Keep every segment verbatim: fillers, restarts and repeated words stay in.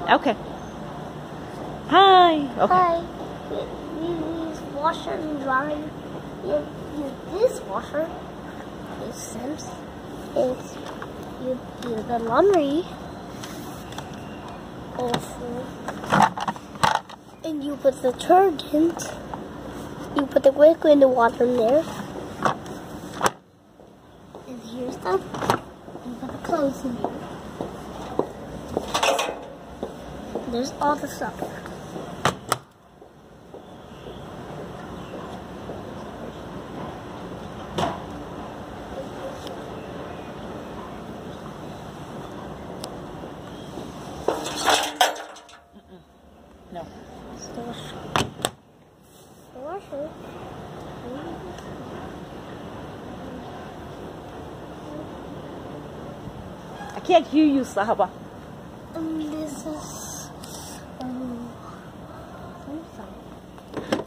Okay. Hi. Okay. Hi. We use washer and dryer. You use this washer. It's Sims. It's you use the laundry. Also, and you put the detergent. You put the liquid in the water in there. And here's the. You put the clothes in here. There's all the stuff. No. The washer. The washer. I can't hear you, Sahaba. And this is um Samsung.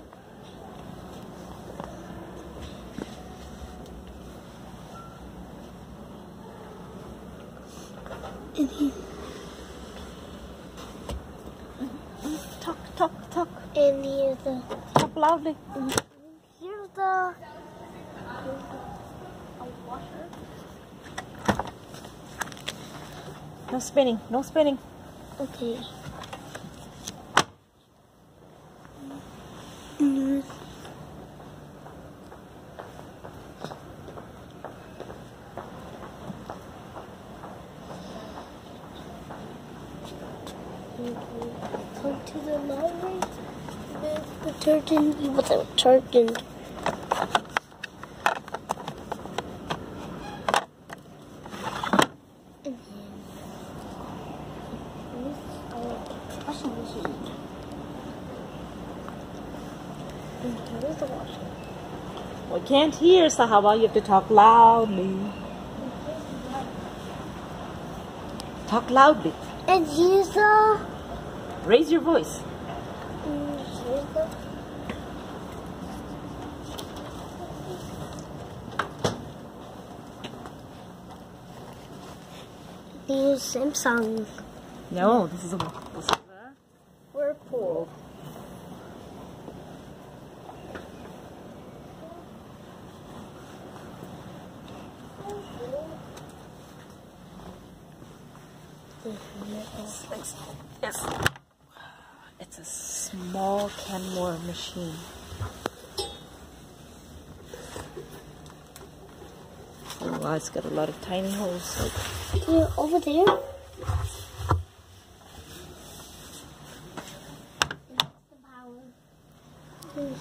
And he Talk, talk, talk. and here's the Talk loudly. here's the here's the a washer. No spinning. No spinning. Okay. Mm. Come to the laundry. There's detergent. You put the detergent. And then this is our washing machine. And here's the washer. We can't hear, Sahaba. You have to talk loudly. Talk loudly. And here's the. Raise your voice. And here's the. Here's Samsung. No, this is a this is a Whirlpool. Yes. It's a small Kenmore machine. Oh wow, it's got a lot of tiny holes. Here, over there. That's the power. There's-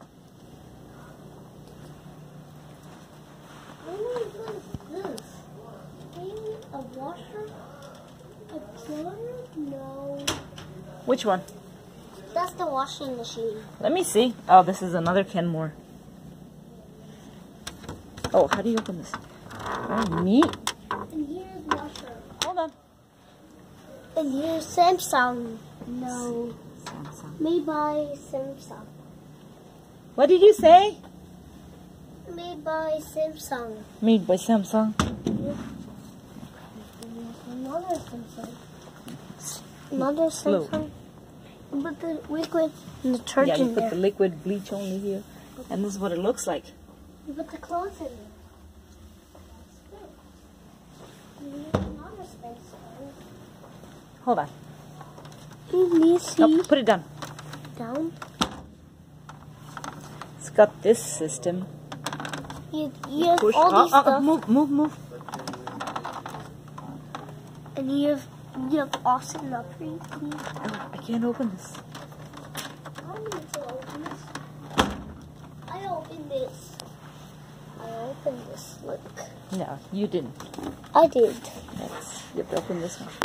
Oh, what is this? Maybe a washer? A dryer? No. Which one? That's the washing machine. Let me see. Oh, this is another Kenmore. Oh, how do you open this? Very neat. And here's washer. Hold on. And here's Samsung. No. Samsung. Made by Samsung. What did you say? Made by Samsung. Made by Samsung. Another Samsung. Another Slow. Samsung. You put the liquid and the Yeah, detergent you put there. the liquid bleach only here. And this is what it looks like. You put the clothes in there. You need another Samsung. Hold on. Let me see. Nope, put it down. Down. It's got this system. You, you have Push. all Oh, these oh, stuff. move, move, move. And you have, you have Austin up here. Oh, I can't open this. I need to open this. I opened this. I opened this. Look. No, you didn't. I did. That's, you have to open this one.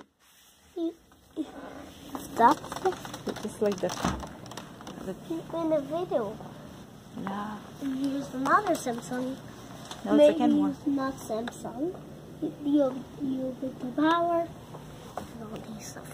Stop Just like that. The, in the video. no, And here's another Samsung. no, it's Maybe a Kenmore. it's not Samsung. You, you, you put the power and all these stuff.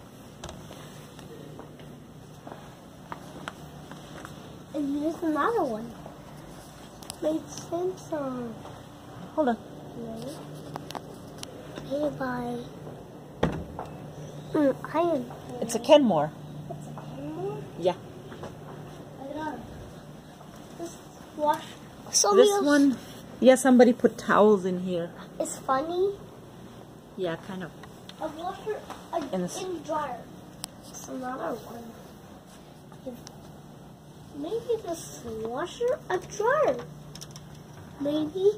And here's another one. Made Samsung. Hold on. No. Made by Mm, iron. It's a Kenmore. It's a Kenmore? Yeah. I got this wash. So This one, yeah, somebody put towels in here. It's funny. Yeah, kind of. A washer, a In this- in dryer. It's another one. Maybe this washer, a dryer. Maybe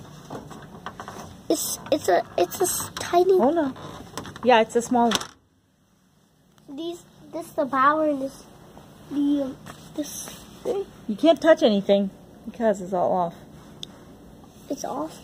it's it's a it's a s- tiny. Oh no. Yeah, it's a small one. These this the power and this the um, this thing. You can't touch anything because it's all off. It's off.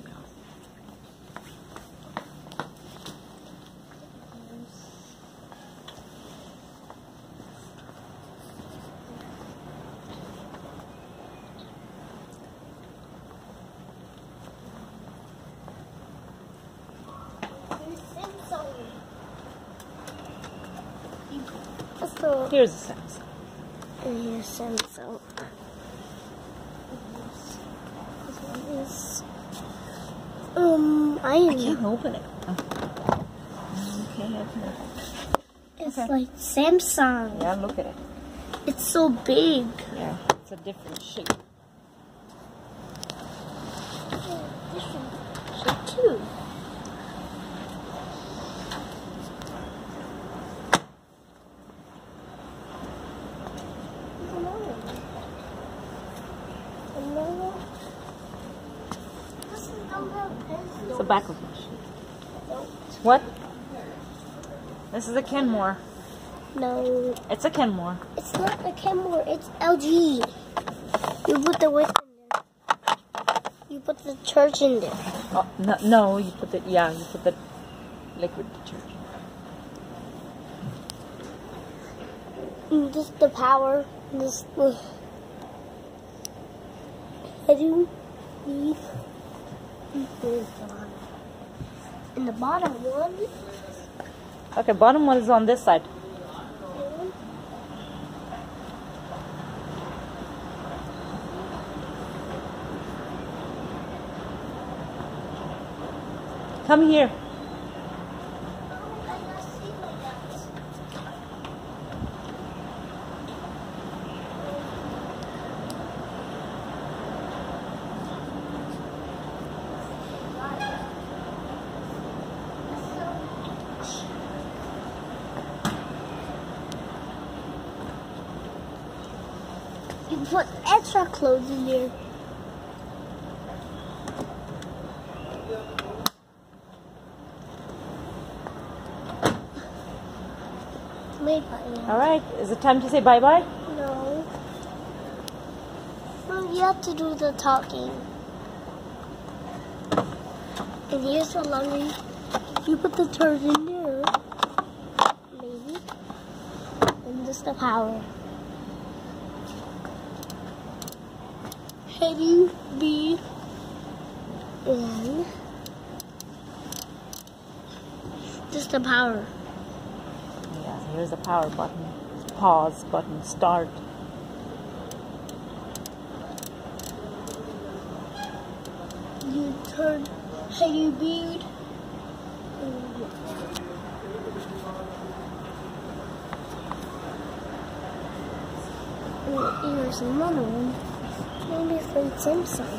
So Here's a sense. here's Samsung. This one is um I iron. can't open it. Oh. Okay, open it. It's Okay. like Samsung. Yeah, look at it. It's so big. Yeah, it's a different shape. Different shape too. It's the back of the sheet. What? This is a Kenmore. No, It's a Kenmore. it's not a Kenmore. It's L G. You put the wick in there. You put the church in there. Oh, no, no, you put the, yeah, you put the liquid detergent. Mm, This the power. This the. I do need. And the bottom one. Okay, bottom one is on this side. Come here. You put extra clothes in there. Made by hand. All right, is it time to say bye-bye? No. No, you have to do the talking. And here's the laundry. You put the turd in there. Maybe. And this the power. Heavy B in. Just the power. Yeah, here's the power button, pause button, start. You turn heavy bead. And here's another one. Maybe from Samsung.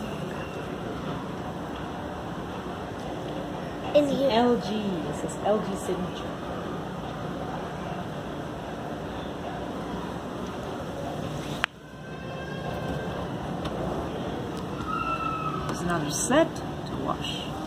And here, L G, it says L G signature. There's another set to wash.